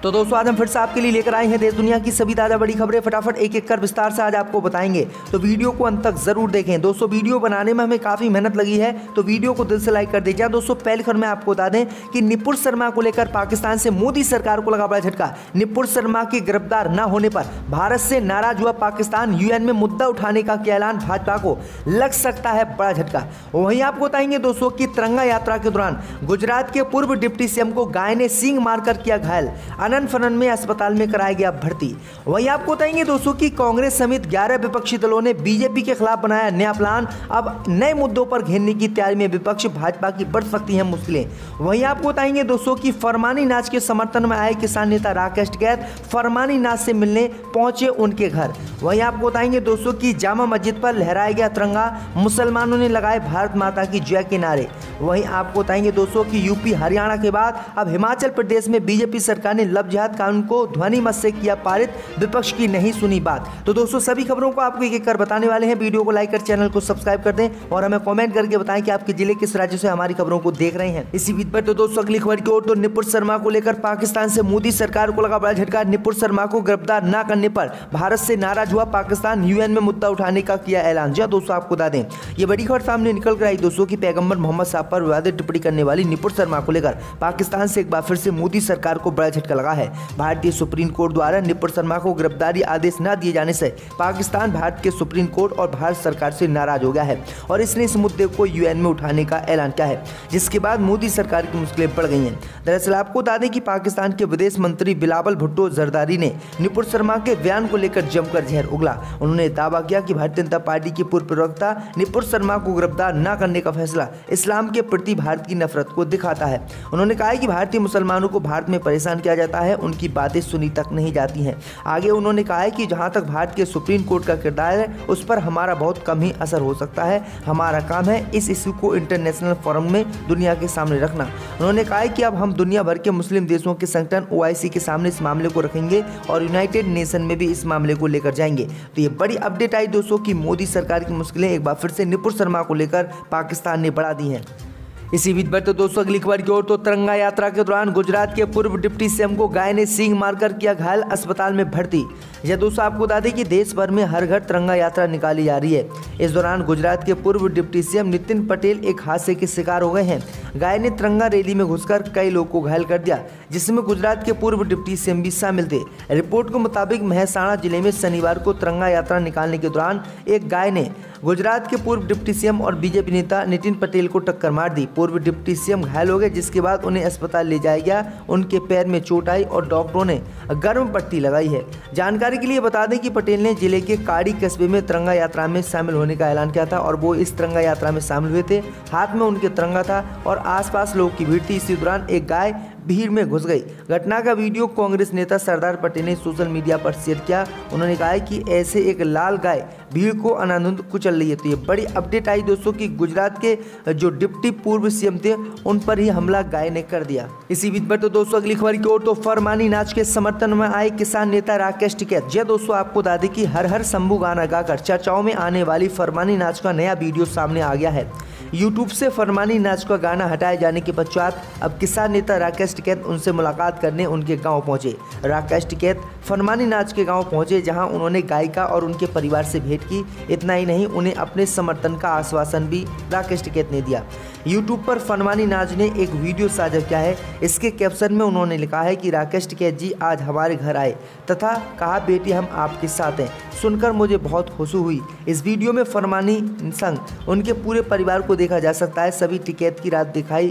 तो दोस्तों आज हम फिर से आपके लिए लेकर आए हैं देश दुनिया की सभी ताज़ा बड़ी खबरें। फटाफट एक एक कर विस्तार से आज आपको बताएंगे, तो वीडियो को अंत तक जरूर देखें। दोस्तों वीडियो बनाने में हमें काफ़ी मेहनत लगी है, तो वीडियो को दिल से लाइक कर दीजिए। दोस्तों पहली खबर में आपको बता दें कि निपुण शर्मा को लेकर पाकिस्तान से मोदी सरकार को लगा बड़ा झटका। निपुण शर्मा के गिरफ्तार न होने पर भारत से नाराज हुआ पाकिस्तान। यूएन में मुद्दा उठाने का किया ऐलान, भाजपा को लग सकता है बड़ा झटका। वहीं आपको बताएंगे दोस्तों की तिरंगा यात्रा के दौरान गुजरात के पूर्व डिप्टी सीएम को गाय ने सींग मारकर किया घायल, अनंत फनन में अस्पताल में कराया गया भर्ती। वहीं आपको बताएंगे दोस्तों की कांग्रेस समेत 11 विपक्षी दलों ने बीजेपी के खिलाफ बनाया नया प्लान। अब नए मुद्दों पर घेरने की तैयारी में विपक्ष, भाजपा की बढ़ सकती हैं मुश्किलें। वहीं आपको बताएंगे दोस्तों की फरमानी नाच के समर्थन में आए किसान नेता राकेश टिकैत फरमानी नाच से मिलने पहुंचे उनके घर। वहीं आपको बताएंगे दोस्तों की जामा मस्जिद पर लहराया गया तिरंगा, मुसलमानों ने लगाए भारत माता की जय के नारे। वहीं आपको बताएंगे दोस्तों की यूपी हरियाणा के बाद अब हिमाचल प्रदेश में बीजेपी सरकार ने लव जिहाद कानून को ध्वनि मत से किया पारित, विपक्ष की नहीं सुनी बात। तो दोस्तों सभी खबरों को आपको एक एक कर बताने वाले हैं। वीडियो को लाइक कर चैनल को सब्सक्राइब कर दें और हमें कमेंट करके बताएं कि आपके जिले किस राज्य से हमारी खबरों को देख रहे हैं। इसी बीच पर तो दोस्तों अगली खबर की ओर, तो निपुण शर्मा को लेकर पाकिस्तान से मोदी सरकार को लगा बड़ा झटका। निपुण शर्मा को गिरफ्तार न करने पर भारत से नाराज हुआ पाकिस्तान। यूएन में मुद्दा उठाने का किया ऐलान। जी दोस्तों आपको बता दें ये बड़ी खबर सामने निकल कर आई दोस्तों की पैगंबर मोहम्मद साहब पर विवादित टिप्पणी करने वाली निपुण शर्मा को लेकर पाकिस्तान से एक बार फिर से मोदी सरकार को बड़ा झटका लगा है। भारतीय सुप्रीम कोर्ट द्वारा निपुण शर्मा को गिरफ्तारी आदेश न दिए जाने से पाकिस्तान भारत के सुप्रीम कोर्ट और भारत सरकार से नाराज हो गया है और इसने इस मुद्दे को यूएन में उठाने का ऐलान किया है, जिसके बाद मोदी सरकार की मुश्किलें बढ़ गई हैं। दरअसल आपको बता दें कि पाकिस्तान के विदेश मंत्री बिलावल भुट्टो जरदारी ने निपुण शर्मा के बयान को लेकर जमकर जहर उगला। उन्होंने दावा किया कि भारतीय जनता पार्टी के पूर्व प्रवक्ता निपुण शर्मा को गिरफ्तार न करने का फैसला इस्लाम के प्रति भारत की नफरत को दिखाता है। उन्होंने कहा कि भारतीय मुसलमानों को भारत में परेशान किया जाता है, उनकी बातें सुनी तक नहीं जाती हैं। आगे उन्होंने कहा है कि जहां तक भारत के सुप्रीम कोर्ट का किरदार है उस पर हमारा बहुत कम ही असर हो सकता है। हमारा काम है इस इशू को इंटरनेशनल फोरम में दुनिया के सामने रखना। उन्होंने कहा है कि अब हम दुनिया भर के मुस्लिम देशों के संगठन OIC के सामने इस मामले को रखेंगे और यूनाइटेड नेशन में भी इस मामले को लेकर जाएंगे। तो ये बड़ी अपडेट आई दोस्तों की मोदी सरकार की मुश्किलें एक बार फिर से निपुण शर्मा को लेकर पाकिस्तान ने बढ़ा दी हैं। इसी बीच पर तो दोस्तों अगली खबर की ओर, तो तिरंगा यात्रा के दौरान गुजरात के पूर्व डिप्टी सीएम को गाय ने सींग मारकर किया घायल, अस्पताल में भर्ती। यह दोस्तों आपको बता दें कि देश भर में हर घर तिरंगा यात्रा निकाली जा रही है। इस दौरान गुजरात के पूर्व डिप्टी सीएम नितिन पटेल एक हादसे के शिकार हो गए हैं। गाय ने तिरंगा रैली में घुसकर कई लोगों को घायल कर दिया, जिसमें गुजरात के पूर्व डिप्टी सीएम भी शामिल थे। रिपोर्ट के मुताबिक महसाणा जिले में शनिवार को तिरंगा यात्रा निकालने के दौरान एक गाय ने गुजरात के पूर्व डिप्टी सीएम और बीजेपी नेता नितिन पटेल को टक्कर मार दी। पूर्व डिप्टी सीएम घायल हो गए, जिसके बाद उन्हें अस्पताल ले जाया गया। उनके पैर में चोट आई और डॉक्टरों ने गर्म पट्टी लगाई है। जानकारी के लिए बता दें कि पटेल ने जिले के काड़ी कस्बे में तिरंगा यात्रा में शामिल होने का ऐलान किया था और वो इस तिरंगा यात्रा में शामिल हुए थे। हाथ में उनके तिरंगा था और आसपास लोगों की भीड़ थी। इसी दौरान एक गाय भीड़ में घुस गई। घटना का वीडियो कांग्रेस नेता सरदार पटेल ने सोशल मीडिया पर शेयर किया। उन्होंने कहा कि ऐसे एक लाल गाय भीड़ को अनानंद कुचल रही है। तो ये बड़ी अपडेट आई दोस्तों कि गुजरात के जो डिप्टी पूर्व सीएम थे उन पर ही हमला गाय ने कर दिया। इसी बीच पर तो दोस्तों अगली खबर की ओर, तो फरमानी नाच के समर्थन में आए किसान नेता राकेश टिकैत। जी दोस्तों आपको बता दें कि हर हर शंभू गाना गाकर चर्चाओं में आने वाली फरमानी नाच का नया वीडियो सामने आ गया है। यूट्यूब से फरमानी नाच का गाना हटाए जाने के पश्चात अब किसान नेता राकेश टिकैत उनसे मुलाकात करने उनके गांव पहुंचे। राकेश टिकैत फरमानी नाच के गांव पहुंचे, जहां उन्होंने गायिका और उनके परिवार से भेंट की। इतना ही नहीं, उन्हें अपने समर्थन का आश्वासन भी राकेश टिकैत ने दिया। यूट्यूब पर फरमानी नाच ने एक वीडियो साझा किया है। इसके कैप्शन में उन्होंने लिखा है कि राकेश टिकैत जी आज हमारे घर आए तथा कहा बेटी हम आपके साथ हैं, सुनकर मुझे बहुत खुशी हुई। इस वीडियो में फरमानी संग उनके पूरे परिवार को देखा जा सकता है। सभी टिकैत की रात दिखाई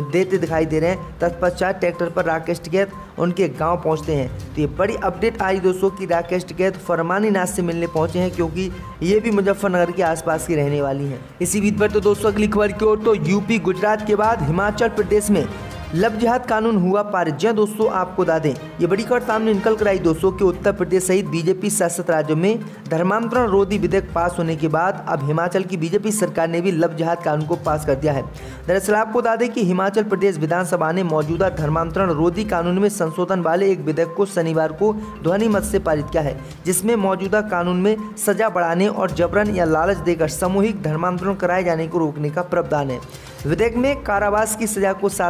दे रहे हैं। तत्पश्चात ट्रैक्टर पर राकेश टिकैत उनके गांव पहुंचते हैं। तो ये बड़ी अपडेट आई दोस्तों कि राकेश टिकैत फरमानी नाच से मिलने पहुंचे हैं, क्योंकि ये भी मुजफ्फरनगर के आसपास की रहने वाली हैं। इसी बीच पर तो दोस्तों अगली खबर की ओर, तो यूपी गुजरात के बाद हिमाचल प्रदेश में लव जिहाद कानून हुआ पारित। जी दोस्तों आपको बता दें ये बड़ी खबर सामने निकल कर आई दोस्तों कि उत्तर प्रदेश सहित बीजेपी शासित राज्यों में धर्मांतरण रोधी विधेयक पास होने के बाद अब हिमाचल की बीजेपी सरकार ने भी लव जिहाद कानून को पास कर दिया है। दरअसल आपको बता दें कि हिमाचल प्रदेश विधानसभा ने मौजूदा धर्मांतरण रोधी कानून में संशोधन वाले एक विधेयक को शनिवार को ध्वनि मत से पारित किया है, जिसमें मौजूदा कानून में सजा बढ़ाने और जबरन या लालच देकर सामूहिक धर्मांतरण कराए जाने को रोकने का प्रावधान है। विधेयक में कारावास की सजा को 7 साल से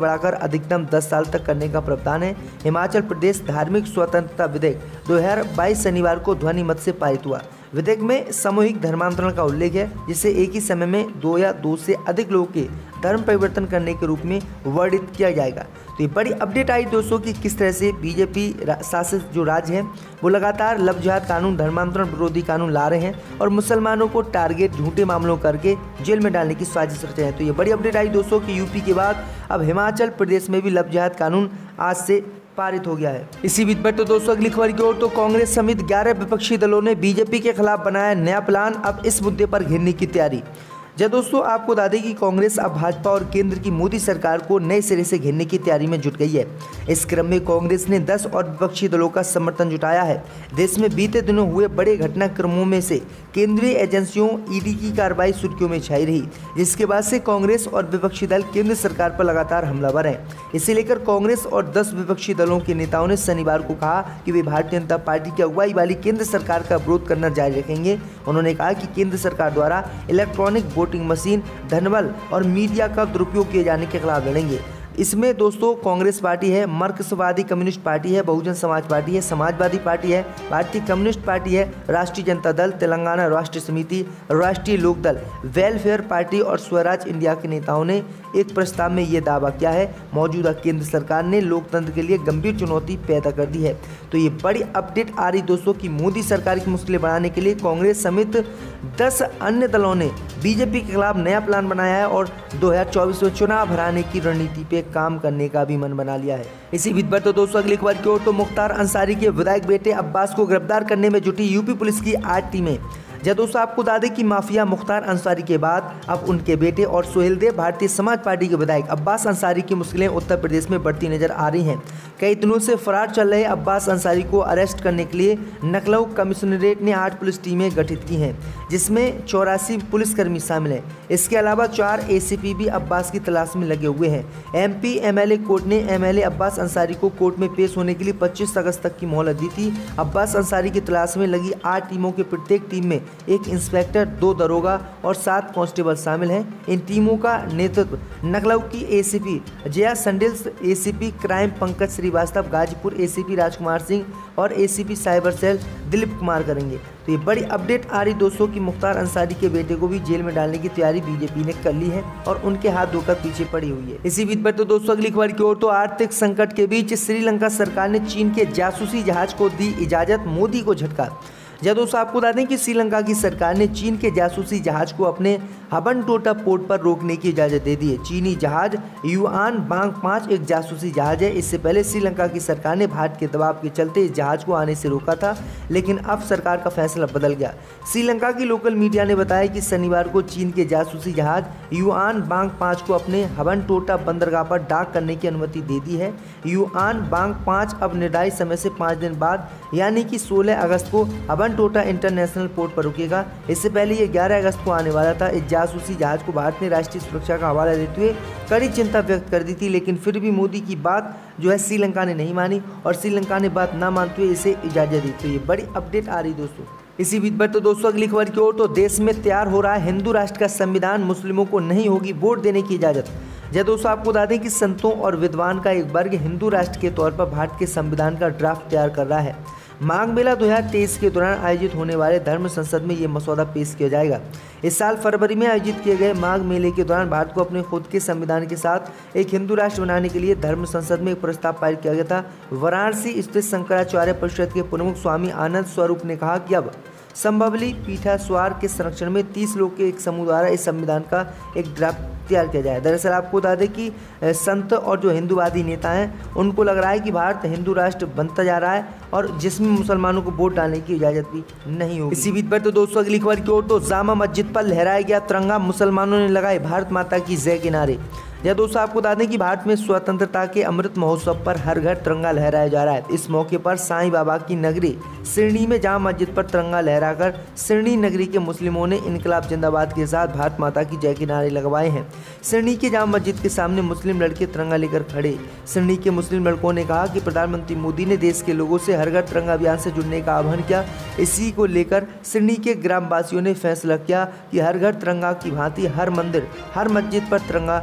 बढ़ाकर अधिकतम 10 साल तक करने का प्रावधान है। हिमाचल प्रदेश धार्मिक स्वतंत्रता विधेयक 2022 शनिवार को ध्वनि मत से पारित हुआ। विधेयक में सामूहिक धर्मांतरण का उल्लेख है, जिसे एक ही समय में 2 या 2 से अधिक लोगों के धर्म परिवर्तन करने के रूप में वर्णित किया जाएगा। तो ये बड़ी अपडेट आई दोस्तों कि किस तरह से बीजेपी शासित जो राज्य है वो लगातार लव जिहाद कानून, धर्मांतरण विरोधी कानून ला रहे हैं और मुसलमानों को टारगेट झूठे मामलों करके जेल में डालने की साजिश रचे हैं। तो ये बड़ी अपडेट आई दोस्तों कि यूपी के बाद अब हिमाचल प्रदेश में भी लव जिहाद कानून आज से पारित हो गया है। इसी बीच पर तो दोस्तों अगली खबर की ओर तो कांग्रेस समेत 11 विपक्षी दलों ने बीजेपी के खिलाफ बनाया नया प्लान, अब इस मुद्दे पर घेरने की तैयारी। जब दोस्तों आपको बता दें कि कांग्रेस अब भाजपा और केंद्र की मोदी सरकार को नए सिरे से घेरने की तैयारी में जुट गई है। इस क्रम में कांग्रेस ने 10 और विपक्षी दलों का समर्थन जुटाया है। देश में बीते दिनों हुए बड़े घटनाक्रमों में से केंद्रीय एजेंसियों ईडी की कार्रवाई सुर्खियों में छाई रही, जिसके बाद से कांग्रेस और विपक्षी दल केंद्र सरकार पर लगातार हमलावर हैं। इसे लेकर कांग्रेस और 10 विपक्षी दलों के नेताओं ने शनिवार को कहा कि वे भारतीय जनता पार्टी की अगुवाई वाली केंद्र सरकार का विरोध करना जारी रखेंगे। उन्होंने कहा कि केंद्र सरकार द्वारा इलेक्ट्रॉनिक वोटिंग मशीन, धनबल और मीडिया का दुरुपयोग किए जाने के खिलाफ लड़ेंगे। इसमें दोस्तों कांग्रेस पार्टी है, मार्क्सवादी कम्युनिस्ट पार्टी है, बहुजन समाज पार्टी है, समाजवादी पार्टी है, भारतीय कम्युनिस्ट पार्टी है, राष्ट्रीय जनता दल, तेलंगाना राष्ट्र समिति, राष्ट्रीय लोकदल, वेलफेयर पार्टी और स्वराज इंडिया के नेताओं ने एक प्रस्ताव में ये दावा किया है। मौजूदा केंद्र सरकार ने लोकतंत्र के लिए गंभीर चुनौती पैदा कर दी है। तो ये बड़ी अपडेट आ रही दोस्तों कि मोदी सरकार की मुश्किलें बढ़ाने के लिए कांग्रेस समेत 10 अन्य दलों ने बीजेपी के खिलाफ नया प्लान बनाया है और 2024 में चुनाव हराने की रणनीति पे काम करने का भी मन बना लिया है। इसी बीच पर तो दोस्तों अगली खबर की ओर तो मुख्तार अंसारी के विधायक बेटे अब्बास को गिरफ्तार करने में जुटी यूपी पुलिस की 8 टीमें। जब दोस्तों आपको बता दें कि माफिया मुख्तार अंसारी के बाद अब उनके बेटे और सोहेल देव भारतीय समाज पार्टी के विधायक अब्बास अंसारी की मुश्किलें उत्तर प्रदेश में बढ़ती नजर आ रही हैं। कई दिनों से फरार चल रहे अब्बास अंसारी को अरेस्ट करने के लिए लखनऊ कमिश्नरेट ने 8 पुलिस टीमें गठित की हैं, जिसमें 84 पुलिसकर्मी शामिल हैं। इसके अलावा 4 एसीपी भी अब्बास की तलाश में लगे हुए हैं। एमपी एमएलए कोर्ट ने एमएलए अब्बास अंसारी को कोर्ट में पेश होने के लिए 25 अगस्त तक की मोहलत दी थी। अब्बास अंसारी की तलाश में लगी 8 टीमों के प्रत्येक टीम में एक इंस्पेक्टर, 2 दरोगा और 7 कांस्टेबल शामिल हैं। इन टीमों का नेतृत्व लखनऊ की ACP Jaya Sandils, ACP crime Pankaj Srivastava, Ghazipur ACP Rajkumar Singh और ACP cyber cell Dilip Kumar करेंगे। तो ये बड़ी अपडेट आ रही दोस्तों कि मुख्तार अंसारी के बेटे को भी जेल में डालने की तैयारी बीजेपी ने कर ली है और उनके हाथ धोकर पीछे पड़ी हुई है। इसी बीच पर तो दोस्तों अगली खबर की ओर तो आर्थिक संकट के बीच श्रीलंका सरकार ने चीन के जासूसी जहाज को दी इजाजत, मोदी को झटका। जब दोस्तों आपको बता दें कि श्रीलंका की सरकार ने चीन के जासूसी जहाज को अपने हबनटोटा पोर्ट पर रोकने की इजाज़त दे दी है। चीनी जहाज युआन बांग 5 एक जासूसी जहाज है। इससे पहले श्रीलंका की सरकार ने भारत के दबाव के चलते इस जहाज को आने से रोका था, लेकिन अब सरकार का फैसला बदल गया। श्रीलंका की लोकल मीडिया ने बताया कि शनिवार को चीन के जासूसी जहाज युआन बांग 5 को अपने हबनटोटा बंदरगाह पर डाक करने की अनुमति दे दी है। युआन बांग 5 अब निर्धारित समय से 5 दिन बाद यानी कि 16 अगस्त को हबनटोटा इंटरनेशनल पोर्ट पर रुकेगा। इससे पहले ये 11 अगस्त को आने वाला था। इस जासूसी जहाज को भारत ने राष्ट्रीय सुरक्षा का हवाला देते हुए कड़ी चिंता व्यक्त कर दी थी, लेकिन फिर भी मोदी की बात जो है श्रीलंका ने नहीं मानी और श्रीलंका ने बात ना मानते हुए इसे इजाज़त दी। तो ये बड़ी अपडेट आ रही दोस्तों। इसी बीच पर तो दोस्तों अगली खबर की ओर तो देश में तैयार हो रहा है हिंदू राष्ट्र का संविधान, मुस्लिमों को नहीं होगी वोट देने की इजाज़त। जब दोस्तों आपको बता दें कि संतों और विद्वान का एक वर्ग हिंदू राष्ट्र के तौर पर भारत के संविधान का ड्राफ्ट तैयार कर रहा है। माघ मेला 2023 के दौरान आयोजित होने वाले धर्म संसद में ये मसौदा पेश किया जाएगा। इस साल फरवरी में आयोजित किए गए माघ मेले के दौरान भारत को अपने खुद के संविधान के साथ एक हिंदू राष्ट्र बनाने के लिए धर्म संसद में एक प्रस्ताव पारित किया गया था। वाराणसी स्थित शंकराचार्य परिषद के प्रमुख स्वामी आनंद स्वरूप ने कहा कि अब संभवली पीठास्वार के संरक्षण में 30 लोग के एक समूह द्वारा इस संविधान का एक ड्राफ्ट तैयार किया जाए। दरअसल आपको बता दें कि संत और जो हिंदूवादी नेता हैं उनको लग रहा है कि भारत हिंदू राष्ट्र बनता जा रहा है और जिसमें मुसलमानों को वोट डालने की इजाज़त भी नहीं होगी। इसी बीच पर तो दोस्तों अगली खबर की ओर तो जामा मस्जिद पर लहराया गया तिरंगा, मुसलमानों ने लगाए भारत माता की जय के नारे। यह दोस्तों आपको बता दें कि भारत में स्वतंत्रता के अमृत महोत्सव पर हर घर तिरंगा लहराया जा रहा है। इस मौके पर साईं बाबा की नगरी सिरनी में जामा मस्जिद पर तिरंगा लहराकर सिरनी नगरी के मुस्लिमों ने इनकलाब जिंदाबाद के साथ भारत माता की जय के नारे लगवाए हैं। सिरनी के जामा मस्जिद के सामने मुस्लिम लड़के तिरंगा लेकर खड़े। सिरनी के मुस्लिम लड़कों ने कहा कि प्रधानमंत्री मोदी ने देश के लोगों से हर घर तिरंगा अभियान से जुड़ने का आह्वान किया। इसी को लेकर सिरनी के ग्रामवासियों ने फैसला किया कि हर घर तिरंगा की भांति हर मंदिर, हर मस्जिद पर तिरंगा लगाएंगे।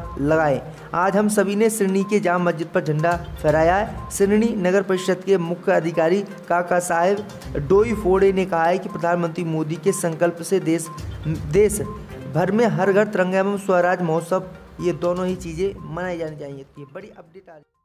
लगाएं। आज हम सभी ने सिरनी के जाम मस्जिद पर झंडा फहराया है। सिरनी नगर परिषद के मुख्य अधिकारी काका साहेब डोईफोड़े ने कहा है कि प्रधानमंत्री मोदी के संकल्प से देश भर में हर घर तिरंगा एवं स्वराज महोत्सव, ये दोनों ही चीज़ें मनाई जानी चाहिए। ये बड़ी अपडेट आ रही है।